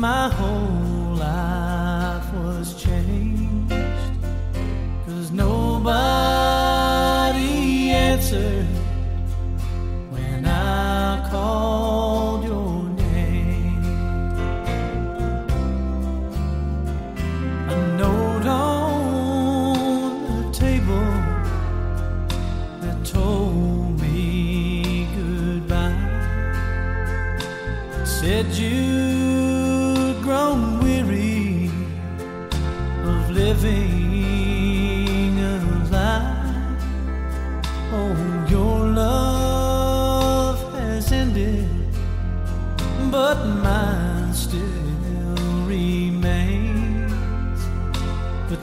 my whole life was changed, 'cause nobody answered when I called your name. A note on the table that told me goodbye said you'd grown weary of living a lie. Oh, your love has ended, but mine still remains. But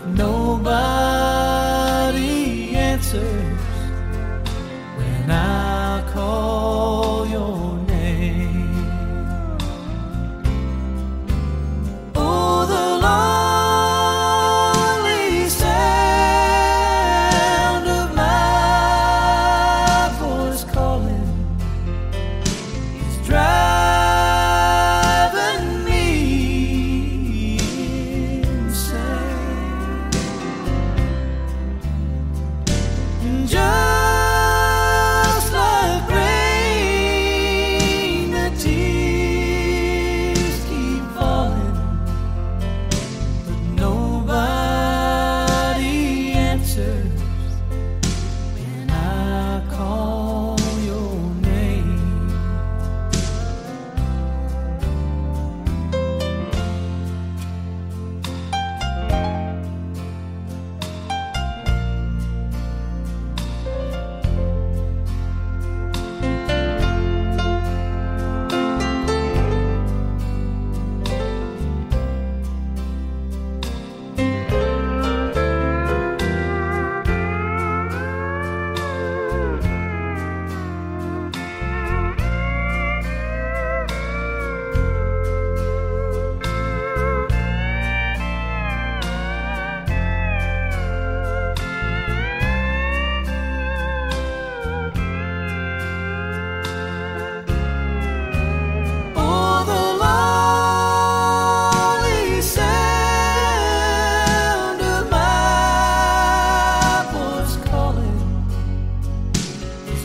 nobody answers when I call your name. Oh, the lonely sound of my voice calling is driving me insane. Just like rain, the tears keep falling, but nobody answers when I call your name. Oh, the lonely sound of my voice calling is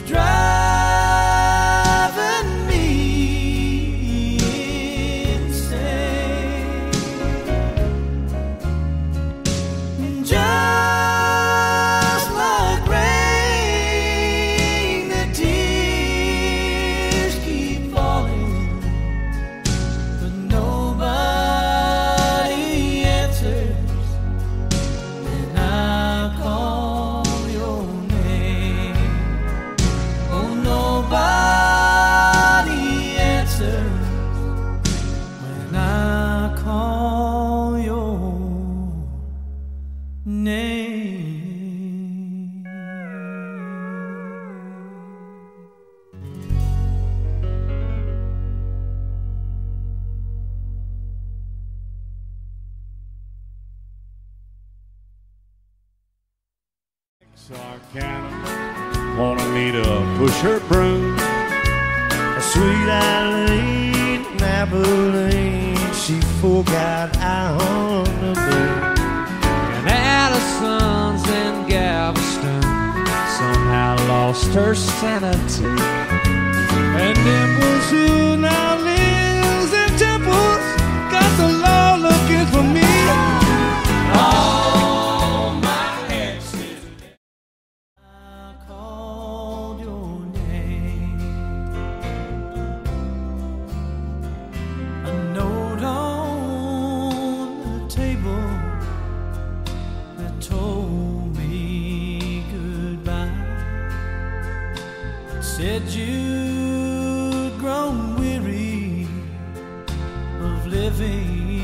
driving me insane. Just like rain, the tears keep falling, but nobody answers when I call your name. Oh, nobody answers when I call your name. Texarkana wanted me to push her broom. A sweet Eileen in Abilene, she forgot I on the moon. And Addison's in Galveston somehow lost her sanity. And Dimples, who now lives in Temples, got the law looking for me. All my exes. I called your name. A note on the table that told me goodbye said you'd grown weary of living